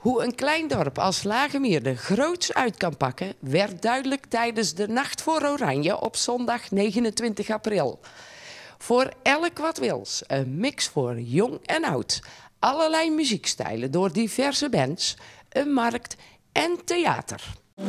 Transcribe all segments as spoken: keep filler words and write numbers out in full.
Hoe een klein dorp als Lagemeerde groots uit kan pakken, werd duidelijk tijdens de Nacht voor Oranje op zondag negenentwintig april. Voor elk wat wils, een mix voor jong en oud. Allerlei muziekstijlen door diverse bands, een markt en theater.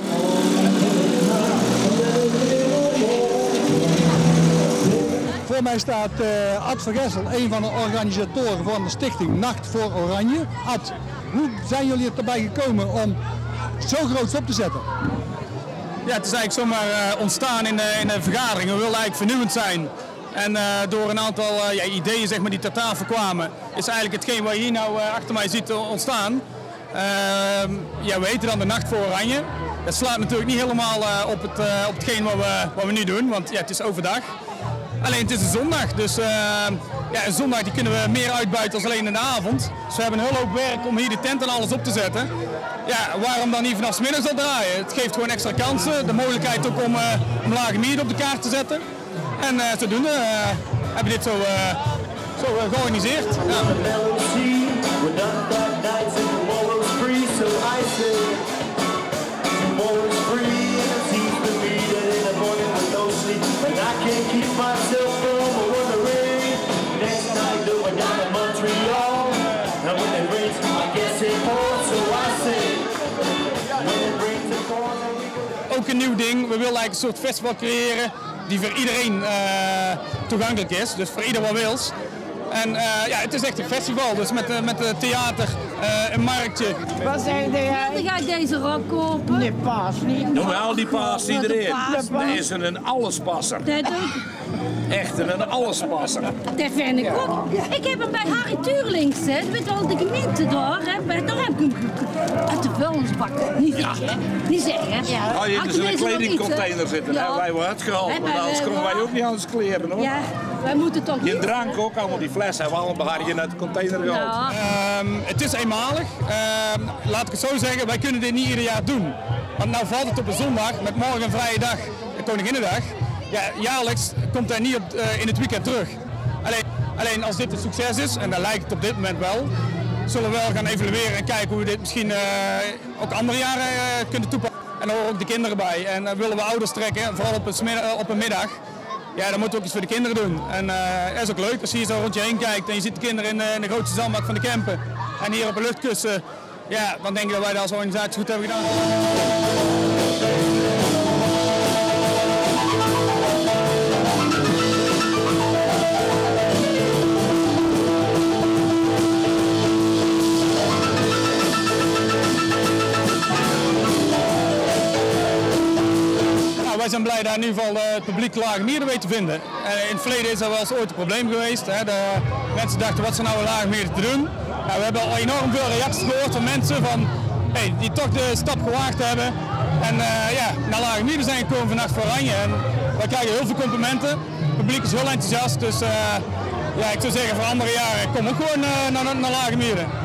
Voor mij staat uh, Ad van Gessel, een van de organisatoren van de stichting Nacht voor Oranje. Ad, hoe zijn jullie erbij gekomen om zo groot op te zetten? Ja, het is eigenlijk zomaar uh, ontstaan in, uh, in een vergadering. We wilden eigenlijk vernieuwend zijn. En uh, door een aantal uh, ja, ideeën zeg maar, die ter tafel kwamen, is eigenlijk hetgeen wat je hier nou uh, achter mij ziet uh, ontstaan. Uh, ja, we heten dan de Nacht voor Oranje. Dat slaat natuurlijk niet helemaal uh, op, het, uh, op hetgeen wat we, wat we nu doen, want ja, het is overdag. Alleen het is een zondag, dus uh, ja, een zondag die kunnen we meer uitbuiten als alleen in de avond. Dus we hebben een hele hoop werk om hier de tent en alles op te zetten. Ja, waarom dan niet vanaf 's middags al draaien? Het geeft gewoon extra kansen, de mogelijkheid ook om, uh, om Lagemeerde op de kaart te zetten. En uh, zodoende uh, hebben we dit zo, uh, zo uh, georganiseerd. Ja. Ook een nieuw ding, we willen eigenlijk een soort festival creëren die voor iedereen uh, toegankelijk is, dus voor ieder wat wils. En uh, ja, het is echt een festival, dus met, uh, met uh, theater, uh, een marktje. Wat zeg jij? Dan ga ik deze rok kopen. Nee, paas niet. Noem wel die paas iedereen. Dat is een allespasser. Dat ook. Echt een allespasser. Dat vind ik ook. Ik heb hem bij Harry Tuurlings, hè. Weet wel, de gemeente daar, hè. Daar heb ik hem uit de vuilnisbak. Niet zeggen, hè. Niet zeggen, hè. Ja. Oh, je hebt dus in een kledingcontainer zitten, ja. Hè. Wij worden uitgehaald, want anders komen wij ook niet aan ons kleren, hoor. Ja, wij moeten toch niet. Je drank ook, allemaal die flessen hebben we allemaal hier uit de container gehaald. Ja. Um, het is eenmalig. Um, laat ik het zo zeggen, wij kunnen dit niet ieder jaar doen. Want nou valt het op een zondag, met morgen een vrije dag, Koninginnedag. Ja, jaarlijks komt hij niet op, uh, in het weekend terug. Alleen, alleen als dit een succes is, en dat lijkt het op dit moment wel, zullen we wel gaan evalueren en kijken hoe we dit misschien uh, ook andere jaren uh, kunnen toepassen. En daar horen ook de kinderen bij. En uh, willen we ouders trekken, vooral op een, uh, op een middag. Ja, dan moeten we ook iets voor de kinderen doen. En uh, dat is ook leuk als je hier zo rond je heen kijkt en je ziet de kinderen in, uh, in de grootste zandbak van de Kempen. En hier op een luchtkussen, ja, dan denk ik dat wij dat als organisatie goed hebben gedaan. Wij zijn blij dat in ieder geval het publiek Lagemeerde weet te vinden. In het verleden is dat wel eens ooit een probleem geweest. Hè. De mensen dachten, wat is er nou in Lagemeerde te doen? Nou, we hebben al enorm veel reacties gehoord van mensen van, hey, die toch de stap gewaagd hebben. En uh, ja, naar Lagemeerde zijn gekomen van Nacht voor Oranje. En wij krijgen heel veel complimenten. Het publiek is heel enthousiast. Dus uh, ja, ik zou zeggen voor andere jaren, kom ook gewoon uh, naar, naar Lagemeerde.